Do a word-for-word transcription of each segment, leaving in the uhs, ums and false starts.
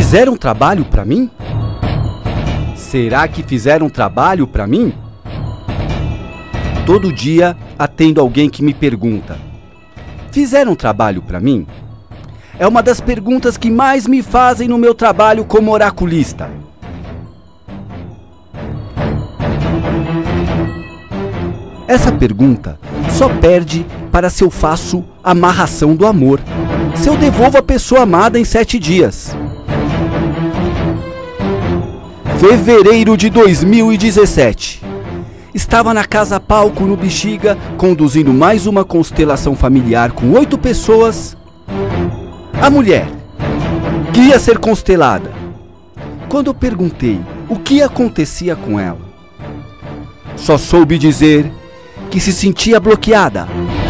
Fizeram trabalho pra mim? Será que fizeram trabalho pra mim? Todo dia atendo alguém que me pergunta: fizeram trabalho pra mim? É uma das perguntas que mais me fazem no meu trabalho como oraculista. Essa pergunta só perde para se eu faço amarração do amor, se eu devolvo a pessoa amada em sete dias. Fevereiro de dois mil e dezessete. Estava na Casa Palco, no Bexiga, conduzindo mais uma constelação familiar com oito pessoas. A mulher que ia ser constelada. Quando eu perguntei o que acontecia com ela, só soube dizer que se sentia bloqueada.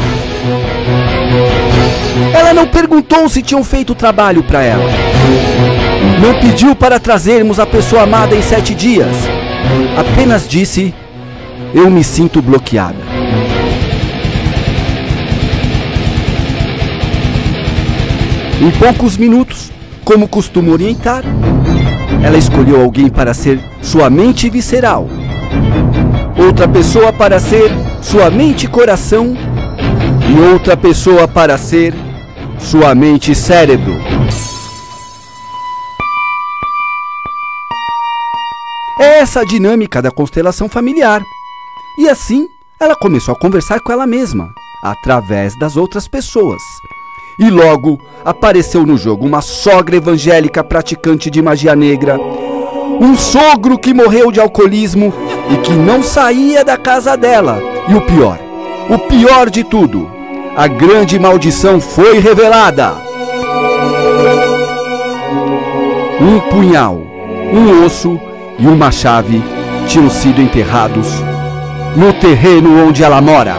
Ela não perguntou se tinham feito trabalho para ela. Não pediu para trazermos a pessoa amada em sete dias. Apenas disse: eu me sinto bloqueada. Em poucos minutos, como costumo orientar, ela escolheu alguém para ser sua mente visceral, outra pessoa para ser sua mente coração e outra pessoa para ser sua mente cérebro. É essa a dinâmica da constelação familiar. E assim, ela começou a conversar com ela mesma, através das outras pessoas. E logo apareceu no jogo uma sogra evangélica praticante de magia negra, um sogro que morreu de alcoolismo e que não saía da casa dela. E o pior, o pior de tudo, a grande maldição foi revelada. Um punhal, um osso e uma chave tinham sido enterrados no terreno onde ela mora.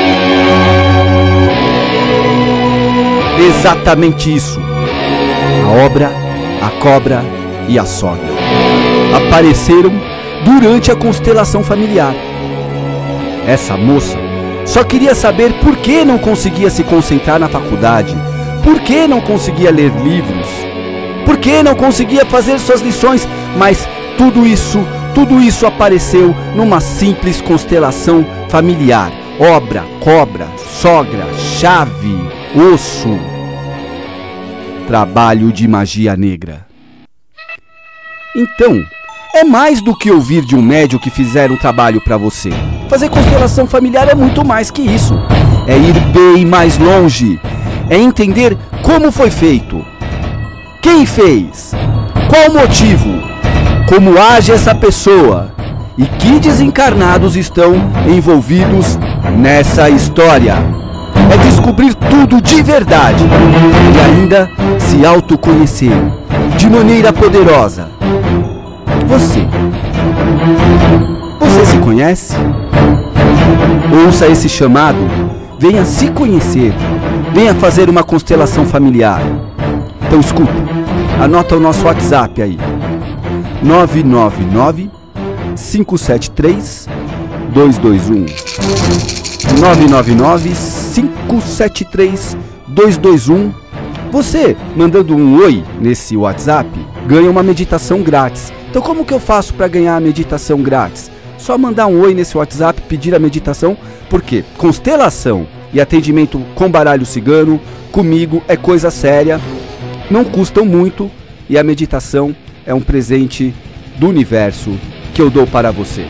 Exatamente isso. A obra, a cobra e a sogra apareceram durante a constelação familiar. Essa moça só queria saber por que não conseguia se concentrar na faculdade, por que não conseguia ler livros, por que não conseguia fazer suas lições, mas tudo isso, tudo isso apareceu numa simples constelação familiar. Obra, cobra, sogra, chave, osso. Trabalho de magia negra. Então, é mais do que ouvir de um médium que fizeram um trabalho para você. Fazer constelação familiar é muito mais que isso. É ir bem mais longe. É entender como foi feito. Quem fez? Qual o motivo? Como age essa pessoa? E que desencarnados estão envolvidos nessa história? É descobrir tudo de verdade e ainda se autoconhecer de maneira poderosa. Você, você se conhece? Ouça esse chamado, venha se conhecer, venha fazer uma constelação familiar. Então escuta, anota o nosso WhatsApp aí, nove nove nove, cinco sete três, dois dois um. nove nove nove, cinco sete três, dois dois um. Você, mandando um oi nesse WhatsApp, ganha uma meditação grátis. Então como que eu faço para ganhar a meditação grátis? Só mandar um oi nesse WhatsApp, pedir a meditação, porque constelação e atendimento com baralho cigano, comigo, é coisa séria, não custam muito e a meditação é um presente do universo que eu dou para você.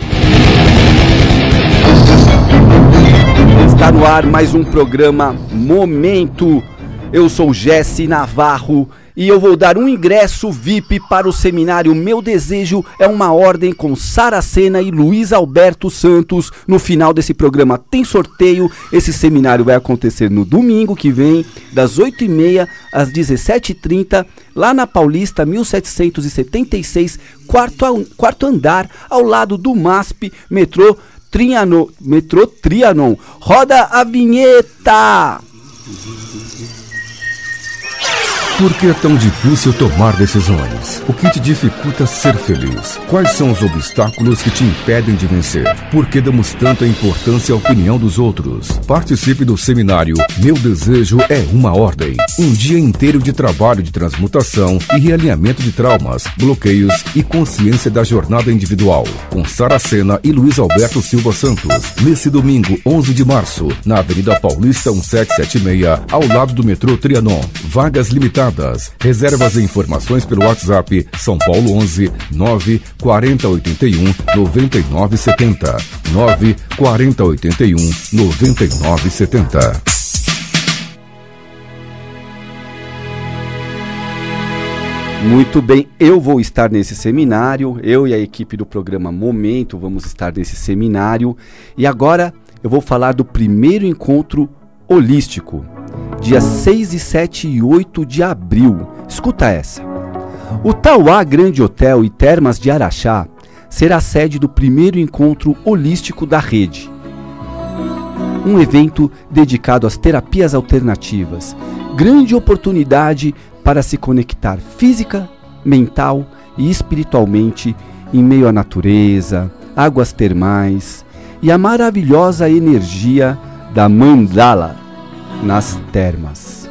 Está no ar mais um programa Momento. Eu sou Jesse Navarro e eu vou dar um ingresso V I P para o seminário Meu Desejo é uma Ordem com Saracena e Luiz Alberto Santos. No final desse programa tem sorteio. Esse seminário vai acontecer no domingo que vem, das oito e meia às dezessete e trinta, lá na Paulista mil setecentos e setenta e seis, quarto, quarto andar, ao lado do M A S P, metrô Trianon. Metrô Trianon. Roda a vinheta! Por que é tão difícil tomar decisões? O que te dificulta ser feliz? Quais são os obstáculos que te impedem de vencer? Por que damos tanta importância à opinião dos outros? Participe do seminário Meu Desejo é uma Ordem. Um dia inteiro de trabalho de transmutação e realinhamento de traumas, bloqueios e consciência da jornada individual. Com Sara Sena e Luiz Alberto Silva Santos. Nesse domingo, onze de março, na Avenida Paulista mil setecentos e setenta e seis, ao lado do metrô Trianon. Vagas limitadas. Reservas e informações pelo WhatsApp São Paulo onze nove quarenta oitenta e um noventa e nove setenta. nove quarenta oitenta e um noventa e nove setenta. Muito bem, eu vou estar nesse seminário, eu e a equipe do programa Momento vamos estar nesse seminário. E agora eu vou falar do primeiro encontro holístico, dia seis, sete e oito de abril. Escuta essa. O Tauá Grande Hotel e Termas de Araxá será a sede do primeiro encontro holístico da rede. Um evento dedicado às terapias alternativas. Grande oportunidade para se conectar física, mental e espiritualmente em meio à natureza, águas termais e a maravilhosa energia da mandala nas termas.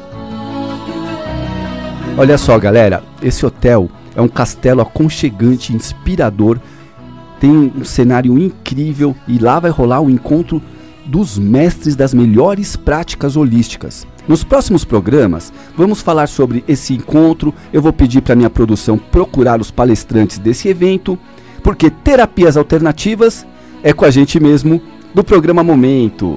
Olha só, galera, esse hotel é um castelo aconchegante, inspirador, tem um cenário incrível e lá vai rolar o encontro dos mestres das melhores práticas holísticas. Nos próximos programas, vamos falar sobre esse encontro. Eu vou pedir para minha produção procurar os palestrantes desse evento, porque terapias alternativas é com a gente mesmo do programa Momento.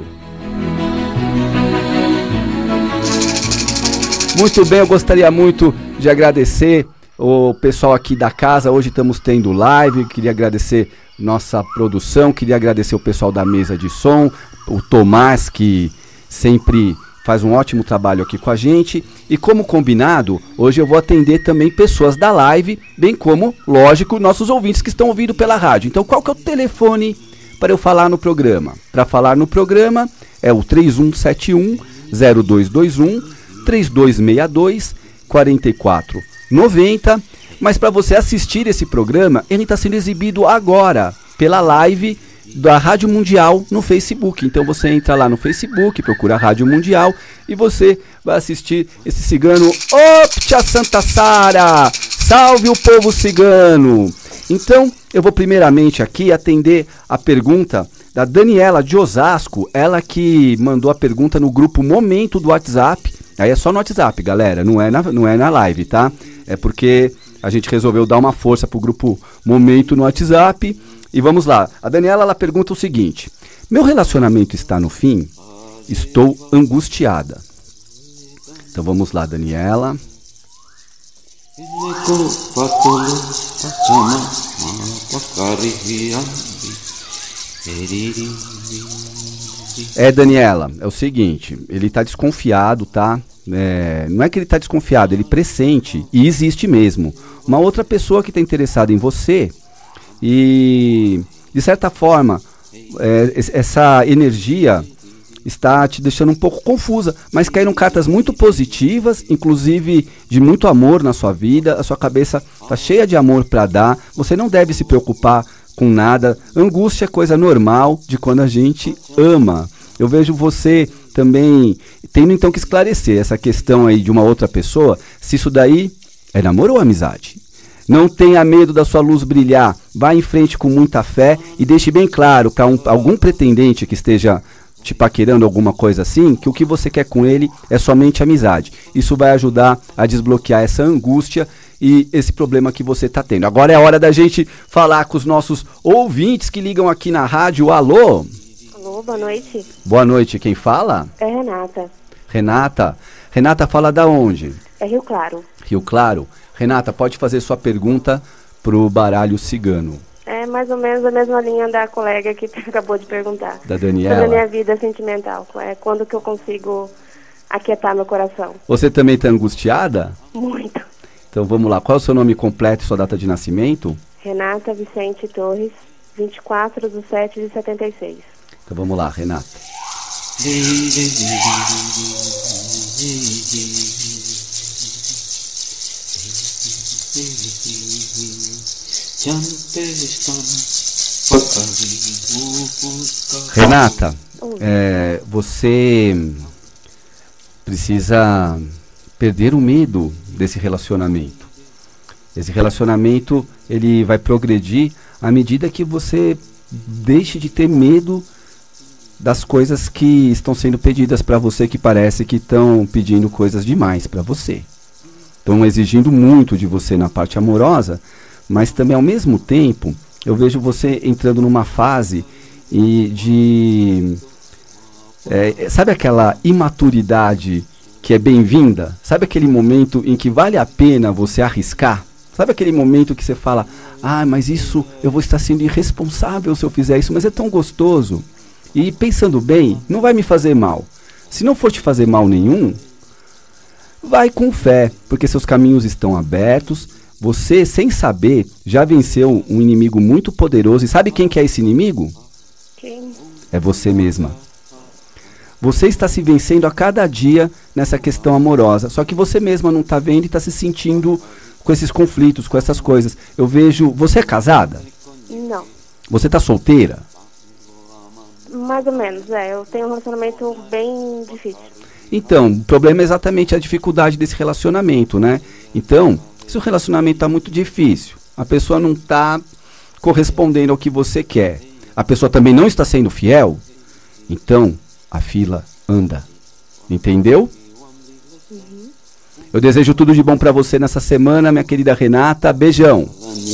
Muito bem, eu gostaria muito de agradecer o pessoal aqui da casa. Hoje estamos tendo live, queria agradecer nossa produção, queria agradecer o pessoal da mesa de som, o Tomás, que sempre faz um ótimo trabalho aqui com a gente. E como combinado, hoje eu vou atender também pessoas da live, bem como, lógico, nossos ouvintes que estão ouvindo pela rádio. Então qual que é o telefone para eu falar no programa? Para falar no programa é o três um sete um zero dois dois um, três dois seis dois, quatro quatro nove zero. Mas para você assistir esse programa, ele está sendo exibido agora pela live da Rádio Mundial no Facebook. Então você entra lá no Facebook, procura a Rádio Mundial e você vai assistir esse cigano. Optia Santa Sara! Salve o povo cigano! Então eu vou primeiramente aqui atender a pergunta da Daniela de Osasco, ela que mandou a pergunta no grupo Momento do WhatsApp. Aí é só no WhatsApp, galera, não é na, não é na live, tá? É porque a gente resolveu dar uma força pro grupo Momento no WhatsApp. E vamos lá, a Daniela ela pergunta o seguinte: meu relacionamento está no fim? Estou angustiada. Então vamos lá, Daniela. É, Daniela, é o seguinte, ele está desconfiado, tá? É, não é que ele está desconfiado, ele pressente, e existe mesmo, uma outra pessoa que está interessada em você. E, de certa forma, é, essa energia está te deixando um pouco confusa, mas caíram cartas muito positivas, inclusive de muito amor na sua vida. A sua cabeça está cheia de amor para dar, você não deve se preocupar com nada. Angústia é coisa normal de quando a gente ama. Eu vejo você também tendo então que esclarecer essa questão aí de uma outra pessoa, se isso daí é namoro ou amizade. Não tenha medo da sua luz brilhar, vá em frente com muita fé e deixe bem claro para um, algum pretendente que esteja te paquerando alguma coisa assim, que o que você quer com ele é somente amizade. Isso vai ajudar a desbloquear essa angústia e esse problema que você está tendo. Agora é a hora da gente falar com os nossos ouvintes que ligam aqui na rádio. Alô? Alô, boa noite. Boa noite, quem fala? É Renata. Renata? Renata fala da onde? É Rio Claro. Rio Claro. Renata, pode fazer sua pergunta pro baralho cigano. É mais ou menos a mesma linha da colega que acabou de perguntar. Da Daniela. Sobre a minha vida sentimental. É quando que eu consigo aquietar meu coração. Você também está angustiada? Muito. Então vamos lá. Qual é o seu nome completo e sua data de nascimento? Renata Vicente Torres, vinte e quatro de sete de setenta e seis. Então vamos lá, Renata. Renata, é, você precisa perder o medo desse relacionamento. Esse relacionamento, ele vai progredir à medida que você deixe de ter medo das coisas que estão sendo pedidas para você, que parece que estão pedindo coisas demais para você. Estão exigindo muito de você na parte amorosa, mas também ao mesmo tempo eu vejo você entrando numa fase e de... É, sabe aquela imaturidade que é bem-vinda? Sabe aquele momento em que vale a pena você arriscar? Sabe aquele momento que você fala, ah, mas isso, eu vou estar sendo irresponsável se eu fizer isso, mas é tão gostoso. E pensando bem, não vai me fazer mal. Se não for te fazer mal nenhum, vai com fé, porque seus caminhos estão abertos. Você, sem saber, já venceu um inimigo muito poderoso. E sabe quem que é esse inimigo? Quem? É você mesma. Você está se vencendo a cada dia nessa questão amorosa. Só que você mesma não está vendo e está se sentindo com esses conflitos, com essas coisas. Eu vejo... Você é casada? Não. Você está solteira? Mais ou menos, é. Eu tenho um relacionamento bem difícil. Então, o problema é exatamente a dificuldade desse relacionamento, né? Então, se o relacionamento está muito difícil, a pessoa não está correspondendo ao que você quer, a pessoa também não está sendo fiel, então a fila anda. Entendeu? Uhum. Eu desejo tudo de bom pra você nessa semana, minha querida Renata. Beijão.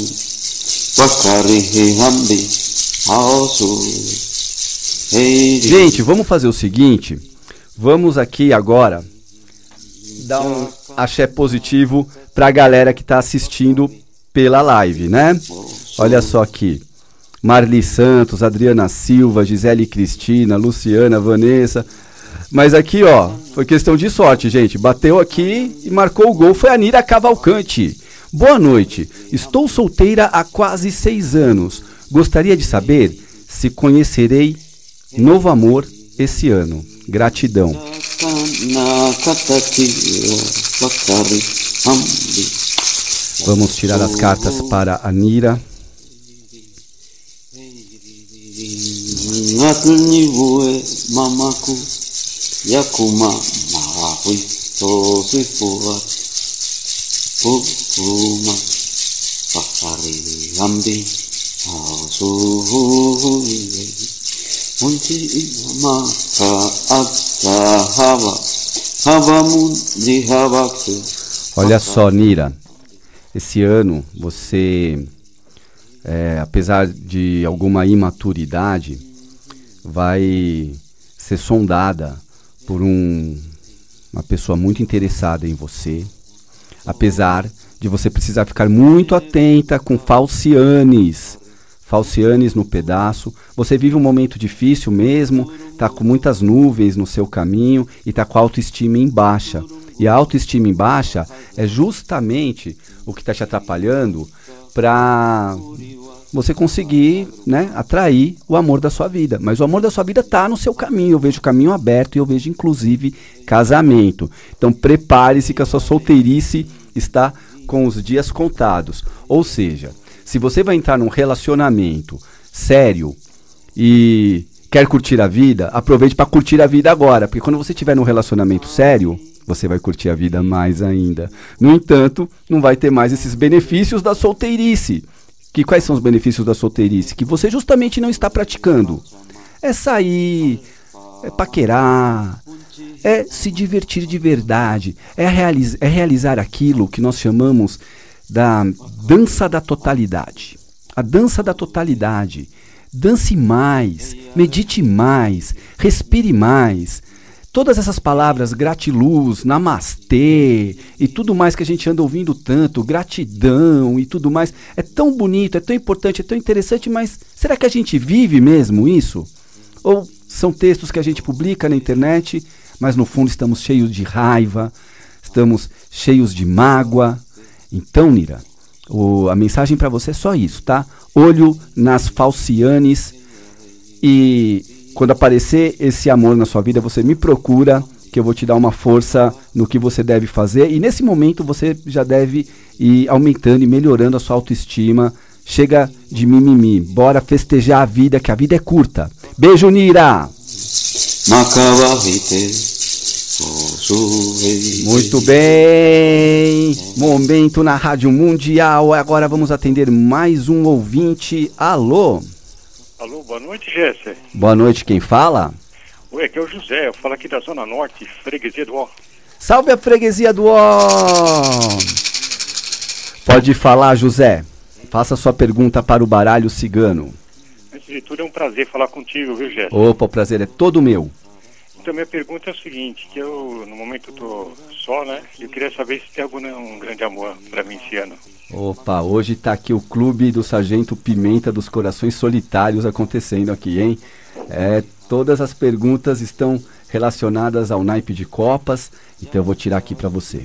Gente, vamos fazer o seguinte. Vamos aqui agora dar um axé positivo pra galera que tá assistindo pela live, né? Olha só aqui. Marli Santos, Adriana Silva, Gisele Cristina, Luciana, Vanessa. Mas aqui, ó, foi questão de sorte, gente. Bateu aqui e marcou o gol. Foi a Nira Cavalcante. Boa noite. Estou solteira há quase seis anos. Gostaria de saber se conhecerei novo amor esse ano. Gratidão. Vamos tirar as cartas para a Nira. Yakuma Mahui Tosu Fuat Puma Safari Ambi Asu Munti Maka Atta Hava Havamun de Havaku. Olha só, Nira, esse ano você, é, apesar de alguma imaturidade, vai ser sondada por um, uma pessoa muito interessada em você, apesar de você precisar ficar muito atenta com falcianes, falcianes no pedaço. Você vive um momento difícil mesmo, tá com muitas nuvens no seu caminho e tá com a autoestima em baixa. E a autoestima em baixa é justamente o que está te atrapalhando para você conseguir, né, atrair o amor da sua vida. Mas o amor da sua vida está no seu caminho. Eu vejo o caminho aberto e eu vejo inclusive casamento. Então prepare-se que a sua solteirice está com os dias contados. Ou seja, se você vai entrar num relacionamento sério e quer curtir a vida, aproveite para curtir a vida agora. Porque quando você estiver num relacionamento sério, você vai curtir a vida mais ainda. No entanto, não vai ter mais esses benefícios da solteirice. Que quais são os benefícios da solteirice? Que você justamente não está praticando. É sair, é paquerar, é se divertir de verdade, é, realiz, é realizar aquilo que nós chamamos da dança da totalidade. A dança da totalidade. Dance mais, medite mais, respire mais. Todas essas palavras, gratiluz, namastê e tudo mais que a gente anda ouvindo tanto, gratidão e tudo mais, é tão bonito, é tão importante, é tão interessante, mas será que a gente vive mesmo isso? Ou são textos que a gente publica na internet, mas no fundo estamos cheios de raiva, estamos cheios de mágoa? Então, Nira, o, a mensagem para você é só isso, tá? Olho nas falcianes e... quando aparecer esse amor na sua vida, você me procura, que eu vou te dar uma força no que você deve fazer. E nesse momento você já deve ir aumentando e melhorando a sua autoestima chega de mimimi. Bora festejar a vida, que a vida é curta. Beijo, Nira! Muito bem, momento na Rádio Mundial. Agora vamos atender mais um ouvinte. Alô? Alô, boa noite, Jéssica. Boa noite, quem fala? Oi, aqui é o José, eu falo aqui da Zona Norte, Freguesia do Ó. Salve a Freguesia do Ó! Pode falar, José. Faça sua pergunta para o baralho cigano. Antes de tudo, é um prazer falar contigo, viu, Jéssica? Opa, o prazer é todo meu. Então, minha pergunta é o seguinte, que eu, no momento, eu tô só, né? Eu queria saber se tem algum um grande amor pra mim esse ano. Opa, hoje tá aqui o Clube do Sargento Pimenta dos Corações Solitários acontecendo aqui, hein? É, todas as perguntas estão relacionadas ao naipe de copas, então eu vou tirar aqui pra você.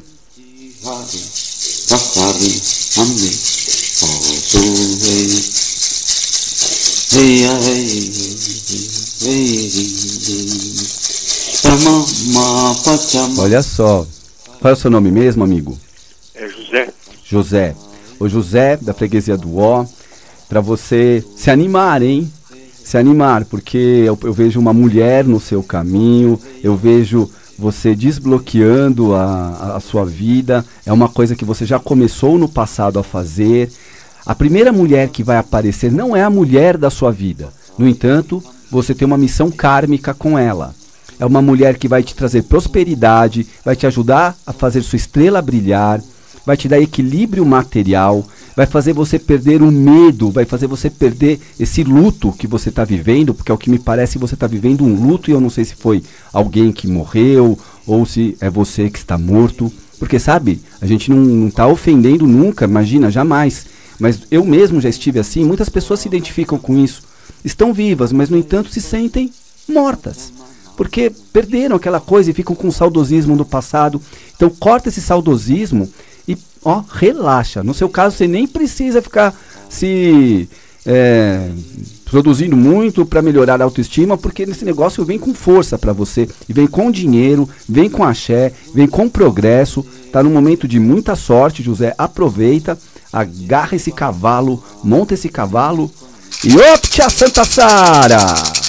Olha só, qual é o seu nome mesmo, amigo? É José. José. O José, da Freguesia do Ó, para você se animar, hein? Se animar, porque eu, eu vejo uma mulher no seu caminho, eu vejo você desbloqueando a, a sua vida, é uma coisa que você já começou no passado a fazer. A primeira mulher que vai aparecer não é a mulher da sua vida, no entanto, você tem uma missão kármica com ela. É uma mulher que vai te trazer prosperidade, vai te ajudar a fazer sua estrela brilhar, vai te dar equilíbrio material, vai fazer você perder o medo, vai fazer você perder esse luto que você está vivendo, porque ao que me parece você está vivendo um luto e eu não sei se foi alguém que morreu ou se é você que está morto, porque sabe, a gente não está ofendendo nunca, imagina, jamais, mas eu mesmo já estive assim, muitas pessoas se identificam com isso, estão vivas, mas no entanto se sentem mortas, porque perderam aquela coisa e ficam com o saudosismo do passado. Então corta esse saudosismo e ó, relaxa. No seu caso você nem precisa ficar se é, produzindo muito para melhorar a autoestima, porque nesse negócio vem com força para você, e vem com dinheiro, vem com axé, vem com progresso. Tá num momento de muita sorte, José, aproveita, agarra esse cavalo, monta esse cavalo e optia Santa Sara!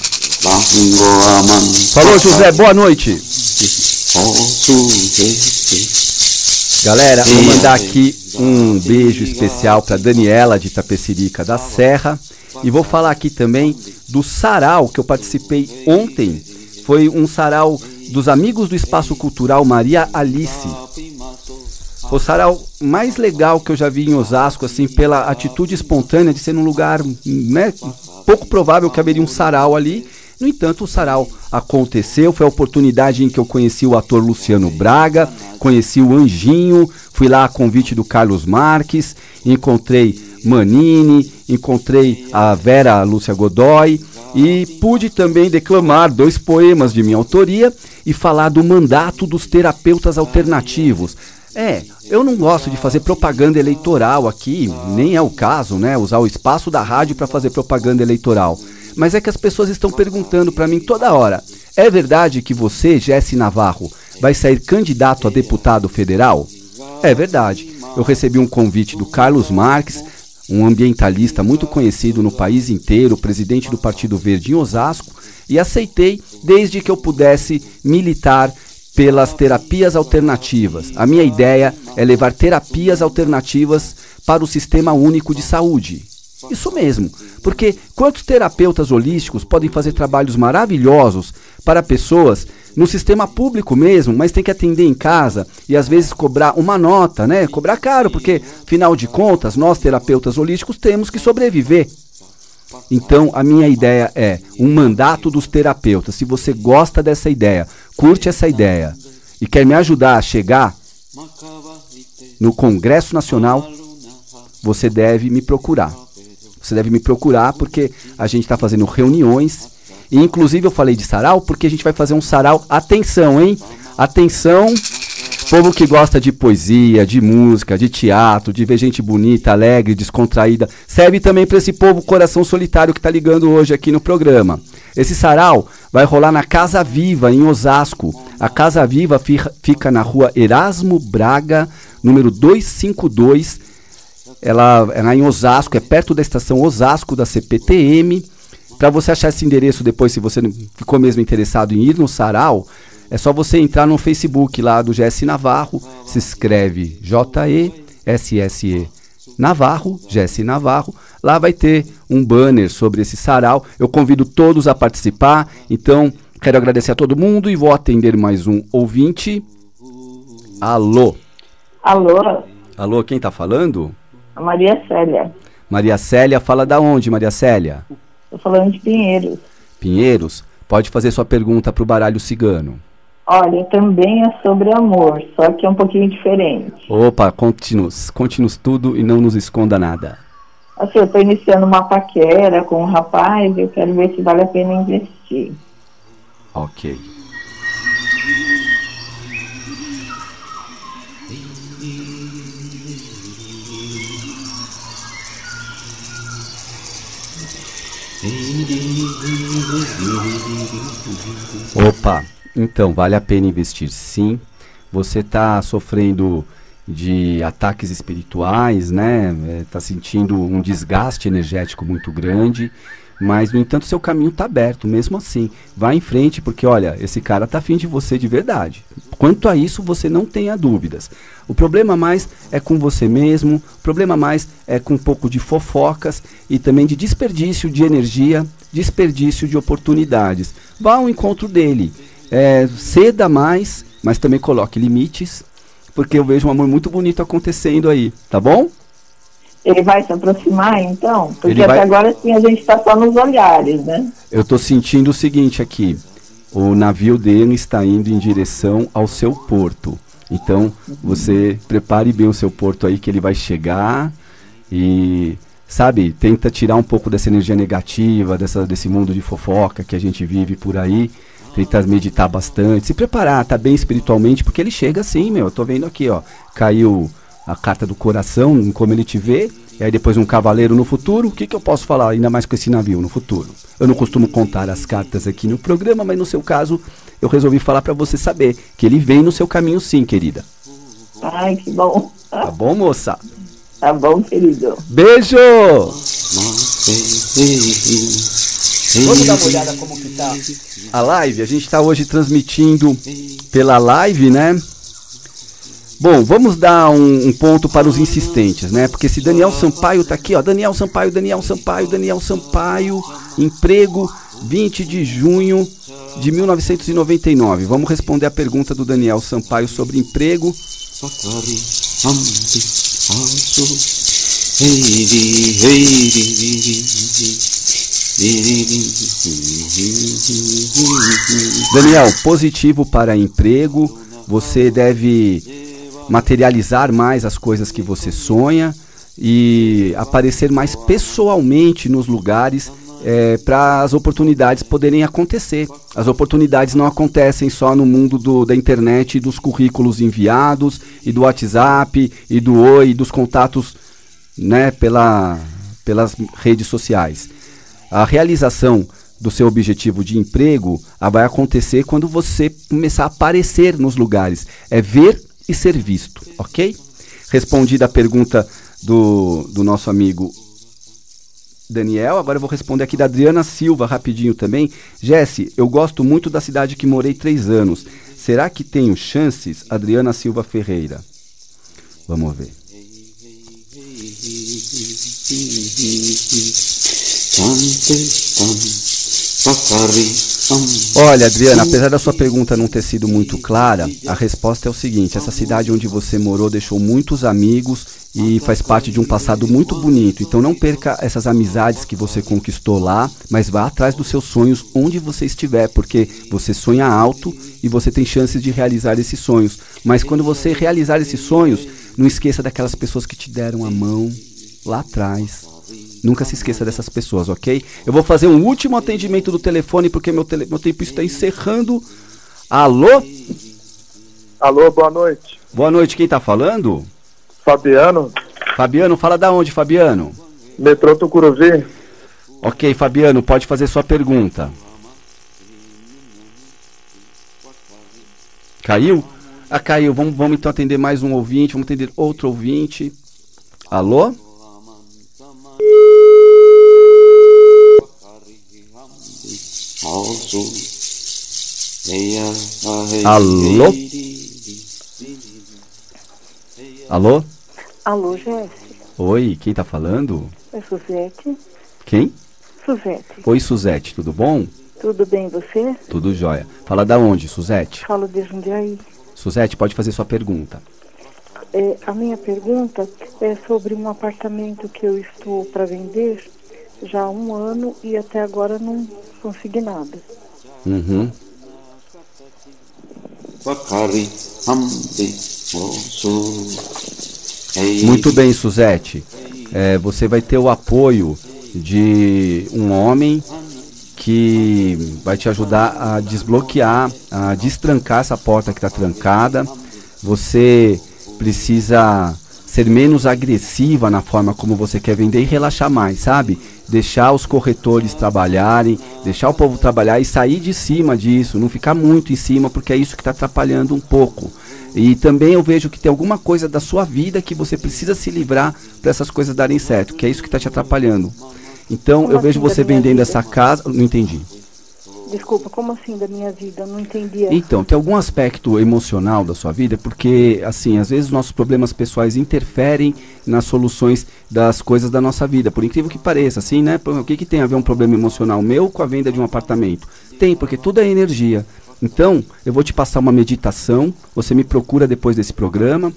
Falou, José, boa noite. Galera, vou mandar aqui um beijo especial para Daniela de Itapecerica da Serra. E vou falar aqui também do sarau que eu participei ontem. Foi um sarau dos amigos do Espaço Cultural Maria Alice. O sarau mais legal que eu já vi em Osasco, assim, pela atitude espontânea de ser num lugar, né, pouco provável que haveria um sarau ali. No entanto, o sarau aconteceu, foi a oportunidade em que eu conheci o ator Luciano Braga, conheci o Anjinho, fui lá a convite do Carlos Marques, encontrei Manini, encontrei a Vera Lúcia Godoy e pude também declamar dois poemas de minha autoria e falar do mandato dos terapeutas alternativos. É, eu não gosto de fazer propaganda eleitoral aqui, nem é o caso, né, usar o espaço da rádio para fazer propaganda eleitoral. Mas é que as pessoas estão perguntando para mim toda hora, é verdade que você, Jesse Navarro, vai sair candidato a deputado federal? É verdade, eu recebi um convite do Carlos Marques, um ambientalista muito conhecido no país inteiro, presidente do Partido Verde em Osasco, e aceitei desde que eu pudesse militar pelas terapias alternativas. A minha ideia é levar terapias alternativas para o Sistema Único de Saúde. Isso mesmo, porque quantos terapeutas holísticos podem fazer trabalhos maravilhosos para pessoas no sistema público mesmo, mas tem que atender em casa e às vezes cobrar uma nota, né? Cobrar caro, porque afinal de contas nós terapeutas holísticos temos que sobreviver. Então a minha ideia é um mandato dos terapeutas. Se você gosta dessa ideia, curte essa ideia e quer me ajudar a chegar no Congresso Nacional, você deve me procurar. Você deve me procurar porque a gente está fazendo reuniões. E inclusive eu falei de sarau porque a gente vai fazer um sarau. Atenção, hein? Atenção, povo que gosta de poesia, de música, de teatro, de ver gente bonita, alegre, descontraída. Serve também para esse povo coração solitário que está ligando hoje aqui no programa. Esse sarau vai rolar na Casa Viva, em Osasco. A Casa Viva fica na rua Erasmo Braga, número duzentos e cinquenta e dois. ela é lá em Osasco, é perto da estação Osasco da C P T M. Para você achar esse endereço depois, se você não ficou mesmo interessado em ir no sarau, é só você entrar no Facebook lá do G S Navarro, se escreve J E S S E Navarro, G S Navarro. Lá vai ter um banner sobre esse sarau. Eu convido todos a participar, então quero agradecer a todo mundo e vou atender mais um ouvinte. Alô? Alô? Alô, quem tá falando? A Maria Célia. Maria Célia, fala da onde, Maria Célia? Tô falando de Pinheiros. Pinheiros? Pode fazer sua pergunta pro baralho cigano. Olha, também é sobre amor, só que é um pouquinho diferente. Opa, conte-nos, conte-nos tudo e não nos esconda nada. Assim, eu tô iniciando uma paquera com um rapaz e eu quero ver se vale a pena investir. Ok. Opa, então vale a pena investir sim. Você está sofrendo de ataques espirituais, né? Está sentindo um desgaste energético muito grande, mas no entanto seu caminho está aberto, mesmo assim. Vá em frente, porque olha, esse cara está afim de você de verdade. Quanto a isso, você não tenha dúvidas. O problema mais é com você mesmo, o problema mais é com um pouco de fofocas e também de desperdício de energia, desperdício de oportunidades. Vá ao encontro dele, é, ceda mais, mas também coloque limites, porque eu vejo um amor muito bonito acontecendo aí, tá bom? Ele vai se aproximar, então? Porque Ele até vai... agora, sim, a gente está só nos olhares, né? Eu estou sentindo o seguinte aqui, o navio dele está indo em direção ao seu porto. Então, você prepare bem o seu porto aí, que ele vai chegar e, sabe, tenta tirar um pouco dessa energia negativa, dessa, desse mundo de fofoca que a gente vive por aí. Tenta meditar bastante, se preparar, tá bem espiritualmente, porque ele chega assim, meu. Eu tô vendo aqui, ó, caiu a carta do coração, em como ele te vê, e aí depois um cavaleiro no futuro. O que que eu posso falar, ainda mais com esse navio no futuro? Eu não costumo contar as cartas aqui no programa, mas no seu caso, eu resolvi falar pra você saber que ele vem no seu caminho sim, querida. Ai, que bom. Tá bom, moça? Tá bom, querido. Beijo! Vamos dar uma olhada como que tá a live. A gente tá hoje transmitindo pela live, né? Bom, vamos dar um, um ponto para os insistentes, né? Porque se Daniel Sampaio tá aqui, ó, Daniel Sampaio, Daniel Sampaio, Daniel Sampaio, emprego vinte de junho de mil novecentos e noventa e nove. Vamos responder a pergunta do Daniel Sampaio sobre emprego. Daniel, positivo para emprego. Você deve materializar mais as coisas que você sonha e aparecer mais pessoalmente nos lugares é, para as oportunidades poderem acontecer. As oportunidades não acontecem só no mundo do, da internet, dos currículos enviados e do WhatsApp e do Oi, dos contatos, né, pela, pelas redes sociais. A realização do seu objetivo de emprego ah, vai acontecer quando você começar a aparecer nos lugares. É ver e ser visto, ok? Respondida a pergunta do, do nosso amigo Daniel, agora eu vou responder aqui da Adriana Silva, rapidinho também. Jesse, eu gosto muito da cidade que morei três anos. Será que tenho chances? Adriana Silva Ferreira. Vamos ver. Olha, Adriana, apesar da sua pergunta não ter sido muito clara, a resposta é o seguinte: essa cidade onde você morou deixou muitos amigos e faz parte de um passado muito bonito. Então não perca essas amizades que você conquistou lá, mas vá atrás dos seus sonhos onde você estiver, porque você sonha alto e você tem chances de realizar esses sonhos. Mas quando você realizar esses sonhos, não esqueça daquelas pessoas que te deram a mão lá atrás. Nunca se esqueça dessas pessoas, ok? Eu vou fazer um último atendimento do telefone, porque meu, tele... meu tempo está encerrando. Alô? Alô, boa noite. Boa noite, quem tá falando? Fabiano. Fabiano, fala da onde, Fabiano? Metrô Tucuruvi. Ok, Fabiano, pode fazer sua pergunta. Caiu? Ah, caiu. Vamos, vamos então atender mais um ouvinte, vamos atender outro ouvinte. Alô? Alô? Alô? Alô, Jéssica. Oi, quem tá falando? É Suzete. Quem? Suzete. Oi, Suzete, tudo bom? Tudo bem, você? Tudo jóia. Fala da onde, Suzete? Falo de Jundiaí. Suzete, pode fazer sua pergunta. É, a minha pergunta é sobre um apartamento que eu estou para vender já há um ano e até agora não consegui nada. Uhum. Muito bem, Suzete. É, você vai ter o apoio de um homem que vai te ajudar a desbloquear, a destrancar essa porta que está trancada. Você precisa ser menos agressiva na forma como você quer vender e relaxar mais, sabe? Deixar os corretores trabalharem, deixar o povo trabalhar e sair de cima disso, não ficar muito em cima, porque é isso que está atrapalhando um pouco. E também eu vejo que tem alguma coisa da sua vida que você precisa se livrar para essas coisas darem certo, que é isso que está te atrapalhando. Então Como eu vejo assim, você vendendo vida? essa casa. Não entendi. Desculpa, como assim da minha vida? Eu não entendi. essa. Então, tem algum aspecto emocional da sua vida, porque, assim, às vezes nossos problemas pessoais interferem nas soluções das coisas da nossa vida, por incrível que pareça, assim, né? O que, que tem a ver um problema emocional meu com a venda de um apartamento? Tem, porque tudo é energia. Então, eu vou te passar uma meditação, você me procura depois desse programa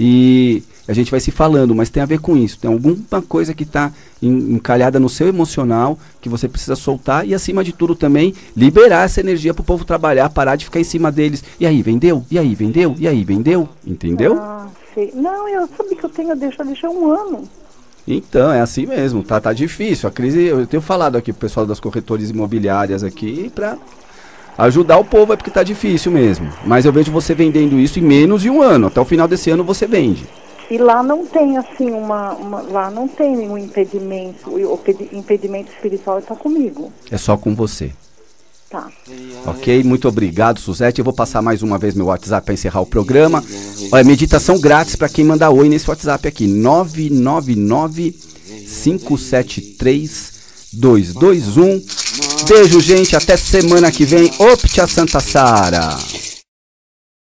e a gente vai se falando, mas tem a ver com isso. Tem alguma coisa que está encalhada no seu emocional que você precisa soltar e, acima de tudo, também liberar essa energia para o povo trabalhar, parar de ficar em cima deles. E aí, vendeu? E aí, vendeu? E aí, vendeu? Entendeu? Ah, sei. Não, eu sabia que eu tenho, deixa, deixa um ano. Então, é assim mesmo, tá, tá difícil. A crise, eu tenho falado aqui pro pessoal das corretores imobiliárias aqui para ajudar o povo, é porque tá difícil mesmo. Mas eu vejo você vendendo isso em menos de um ano. Até o final desse ano você vende. E lá não tem, assim, uma... uma lá não tem nenhum impedimento. O pedi- impedimento espiritual está comigo. É só com você. Tá. Ok? Muito obrigado, Suzete. Eu vou passar mais uma vez meu WhatsApp para encerrar o programa. Olha, meditação grátis para quem mandar oi nesse WhatsApp aqui. nove nove nove, cinco sete três, dois dois um. Beijo, gente. Até semana que vem. Optia Santa Sara.